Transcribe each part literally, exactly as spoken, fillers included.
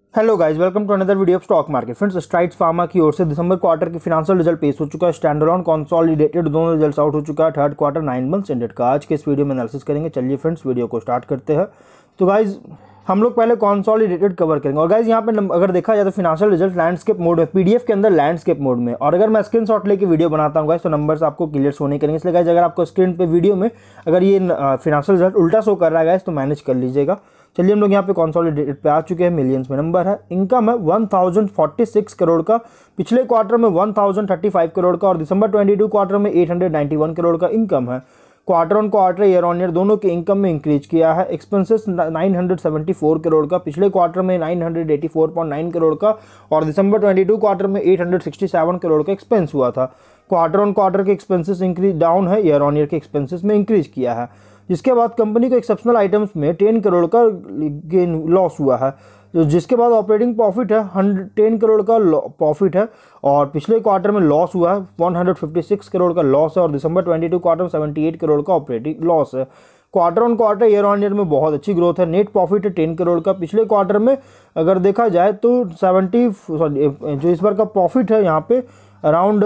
Hello guys, welcome to another video of stock market. Friends, Strides Pharma की ओर से दिसंबर क्वार्टर की फिनेंशियल रिजल्ट पेश हो चुका है। स्टैंड अलोन कंसोलिडेटेड दोनों रिजल्ट्स आउट हो चुका है। Third quarter nine months ended का आज के इस वीडियो में एनालिसिस करेंगे। चलिए फ्रेंड्स, वीडियो को स्टार्ट करते हैं। तो गाइज हम लोग पहले कंसोलिडेटेड कवर करेंगे। और गाइज यहाँ पे अगर देखा जाए तो फिनेंशियल रिजल्ट लैंडस्केप मोड में, पीडीएफ के अंदर लैंडस्केप मोड में, और अगर मैं स्क्रीनशॉट लेके वीडियो बनाता हूँ गाइज तो नंबर्स आपको क्लियर शो नहीं करेंगे। इसलिए गाइज अगर आपको स्क्रीन पे वीडियो में अगर ये फिनेंशियल रिजल्ट उल्टा शो कर रहा है गाइज तो मैनेज कर लीजिएगा। चलिए हम लोग यहाँ पे कंसोलिडेटेड पे आ चुके हैं। मिलियंस में नंबर है। इनकम है one thousand forty six crore का, पिछले क्वार्टर में one thousand thirty five crore का, और दिसंबर ट्वेंटी टू क्वार्टर में eight hundred ninety one crore का इनकम है। Quarter on quarter, year on year दोनों के इनकम में इंक्रीज किया है। Expenses nine hundred seventy four crore का, पिछले क्वार्टर में nine hundred eighty four point nine crore का, और दिसंबर ट्वेंटी टू क्वार्टर में eight hundred sixty seven crore का एक्सपेंस हुआ था। क्वार्टर ऑन क्वार्टर के एक्सपेंसेस इंक्रीज डाउन है, ईयर ऑन ईयर के एक्सपेंसेस में इंक्रीज किया है। जिसके बाद कंपनी को एक्सेप्शनल आइटम्स में टेन करोड़ का गेन लॉस हुआ है। तो जिसके बाद ऑपरेटिंग प्रॉफिट है हंड्रेड टेन करोड़ का प्रॉफिट है, और पिछले क्वार्टर में लॉस हुआ है one hundred fifty six crore का लॉस है, और दिसंबर ट्वेंटी टू क्वार्टर में सेवेंटी एट करोड़ का ऑपरेटिंग लॉस है। Quarter on quarter, year on year में बहुत अच्छी ग्रोथ है। नेट प्रॉफिट है टेन करोड़ का, पिछले क्वार्टर में अगर देखा जाए तो सेवेंटी सॉरी जो इस बार का प्रॉफिट है यहाँ पे अराउंड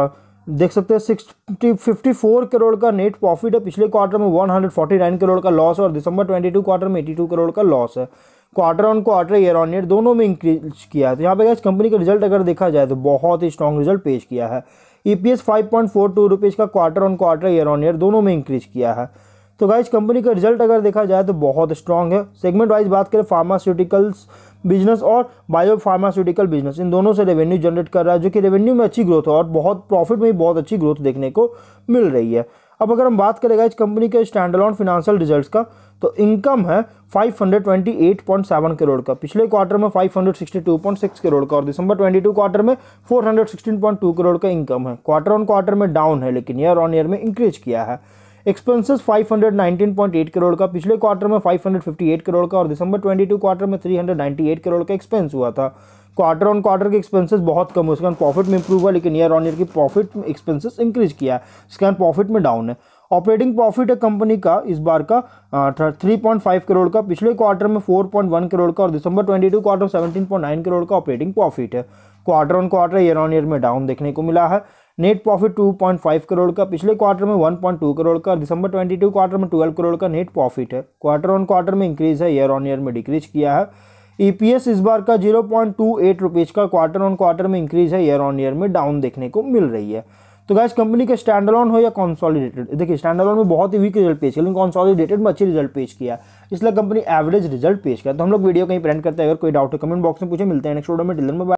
देख सकते हैं सिक्सटी फिफ्टी फोर करोड़ का नेट प्रॉफिट है। पिछले क्वार्टर में one hundred forty nine crore का लॉस है, और दिसंबर ट्वेंटी टू क्वार्टर में एटी टू करोड़ का लॉस है। Quarter on quarter, year on year दोनों में इंक्रीज किया है। तो यहाँ पे गाइस कंपनी का रिजल्ट अगर देखा जाए तो बहुत ही स्ट्रॉन्ग रिजल्ट पेश किया है। EPS five point four two rupees का quarter on quarter, year on year दोनों में इंक्रीज किया है। तो गाइस कंपनी का रिजल्ट अगर देखा जाए तो बहुत स्ट्रॉन्ग है। सेगमेंट वाइज बात करें, फार्मास्यूटिकल्स बिजनेस और बायो फार्मास्यूटिकल बिजनेस, इन दोनों से रेवेन्यू जनरेट कर रहा है, जो कि रेवेन्यू में अच्छी ग्रोथ है और बहुत प्रॉफिट में भी बहुत अच्छी ग्रोथ देखने को मिल रही है। अब अगर हम बात करें इस कंपनी के स्टैंड अलोन फिनेंशियल रिजल्ट्स का, तो इनकम है five hundred twenty eight point seven crore का, पिछले क्वार्टर में five hundred sixty two point six crore का, और दिसंबर ट्वेंटी टू क्वार्टर में four hundred sixteen point two crore का इनकम है। क्वार्टर ऑन क्वार्टर में डाउन है, लेकिन ईयर ऑन ईयर में इंक्रीज किया है। Expenses five hundred nineteen point eight crore का, पिछले क्वार्टर में five hundred fifty eight crore का, और दिसंबर ट्वेंटी टू क्वार्टर में three hundred ninety eight crore का एक्सपेंस हुआ था। क्वार्टर ऑन क्वार्टर के एक्सपेंसेस बहुत कम हुए, इसके प्रॉफिट में इंप्रूव हुआ, लेकिन ईयर ऑन ईयर की प्रॉफिट में एक्सपेंसेस इंक्रीज किया है, इसके प्रॉफिट में डाउन है। ऑपरेटिंग प्रॉफिट है कंपनी का इस बार का थ्री पॉइंट फाइव करोड़ का, पिछले क्वार्टर में फोर पॉइंट वन करोड़ का, और दिसंबर twenty two quarter seventeen point nine crore का ऑपरेटिंग प्रॉफिट है। Quarter on quarter, year on year में डाउन देखने को मिला है। Net profit two point five crore का, पिछले क्वार्टर में वन पॉइंट टू करोड़ का, दिसंबर ट्वेंटी टू क्वार्टर में ट्वेल्व करोड़ का नेट प्रॉफिट है। क्वार्टर ऑन क्वार्टर में इंक्रीज है, ईयर ऑन ईयर में डिक्रीज किया है। ईपीएस इस बार का zero point two eight rupees का, क्वार्टर ऑन क्वार्टर में इंक्रीज है, ईयर ऑन ईयर में डाउन देखने को मिल रही है। तो गाइस कंपनी का स्टैंड अलोन हो या कंसोलिडेटेड, देखिए स्टैंड अलोन में बहुत ही वीक रिजल्ट पेश किया, लेकिन कंसोलिडेटेड में अच्छी रिजल्ट पेश किया, इसलिए कंपनी एवरेज रिजल्ट पेश किया। तो हम लोग वीडियो कहीं प्रेजेंट करते हैं। अगर कोई डाउट है कमेंट बॉक्स में पूछे। मिलते हैं नेक्स्ट वीडियो में। Till then bye.